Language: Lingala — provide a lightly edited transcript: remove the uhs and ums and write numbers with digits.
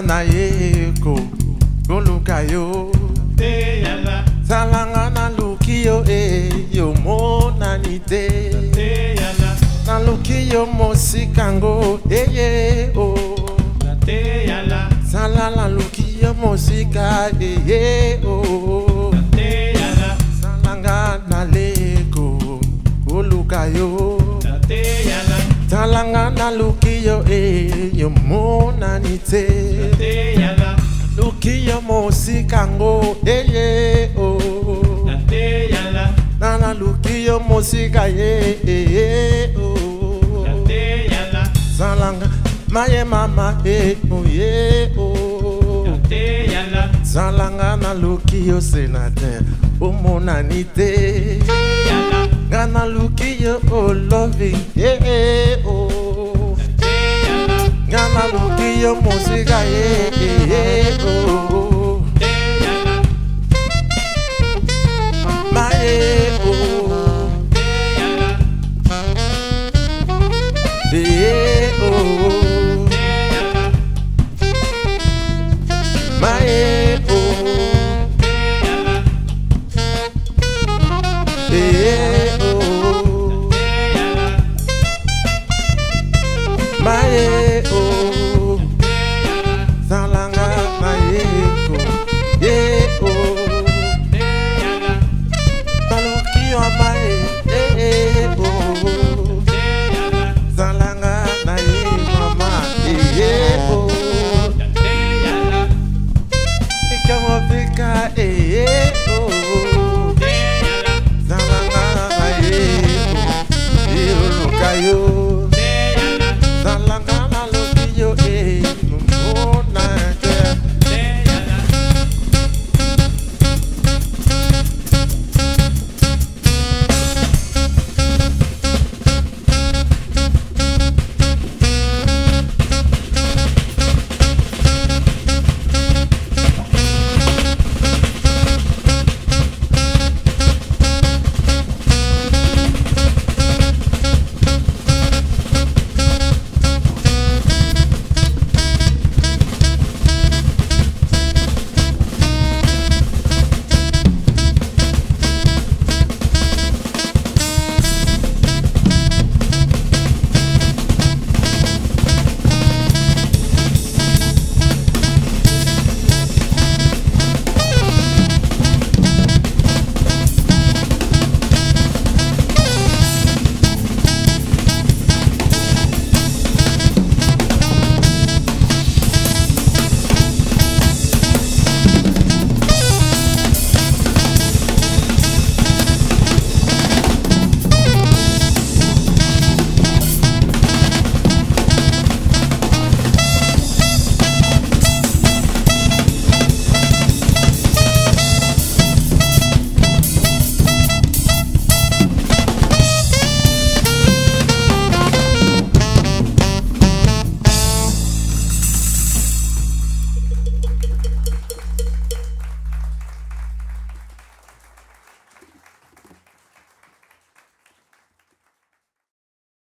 Salanga na yeko Goluka yo Te yala Salanga na luki yo yo mo nanite Te yala Na luki yo mo sikango o Te yala Salala luki yo mo sika o Te yala Salanga na leko Goluka yo Te yala Salanga na luki yo mo nanite Te yala Luki yo mo sikango o Te yala Nana luki yo mo sika o Te yala Salanga maye mama o Te yala Salanga na luki yo senateur o mo nanite yala Gana luki yo loving o Gana luki yo mo sika o Salanga maeko Maluki yo maeko Salanga na mama Ikamo fika Salanga maeko Yo